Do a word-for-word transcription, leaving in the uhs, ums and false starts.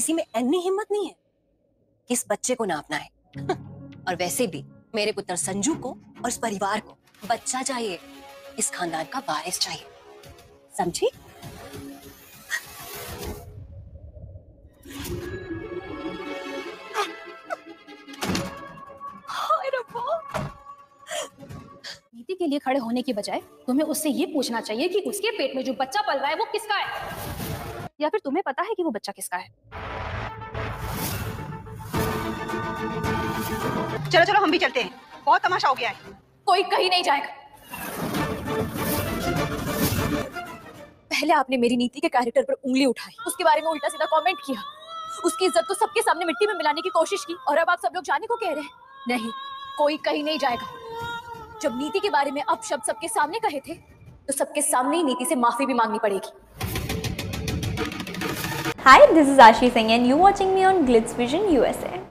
किसी में इतनी हिम्मत नहीं है कि इस बच्चे को ना अपनाए। और वैसे भी मेरे पुत्र संजू को और इस परिवार को बच्चा चाहिए, इस खानदान का वारिस चाहिए, समझी? नीति के लिए खड़े होने की बजाय तुम्हें उससे ये पूछना चाहिए कि उसके पेट में जो बच्चा पल रहा है वो किसका है, या फिर तुम्हें पता है कि वो बच्चा किसका है? चलो चलो हम भी चलते हैं, बहुत तमाशा हो गया है। कोई कहीं नहीं जाएगा। पहले आपने मेरी नीति के कैरेक्टर पर उंगली उठाई, उसके बारे में उल्टा सीधा कमेंट किया, उसकी इज्जत को सबके सामने मिट्टी में मिलाने की कोशिश की, और अब आप सब लोग जाने को कह रहे हैं। नहीं, कोई कहीं नहीं जाएगा। जब नीति के बारे में अब शब्द सबके सामने कहे थे, तो सबके सामने ही नीति से माफी भी मांगनी पड़ेगी। Hi, this is Ashi Singh and you're watching me on Glitz Vision U S A.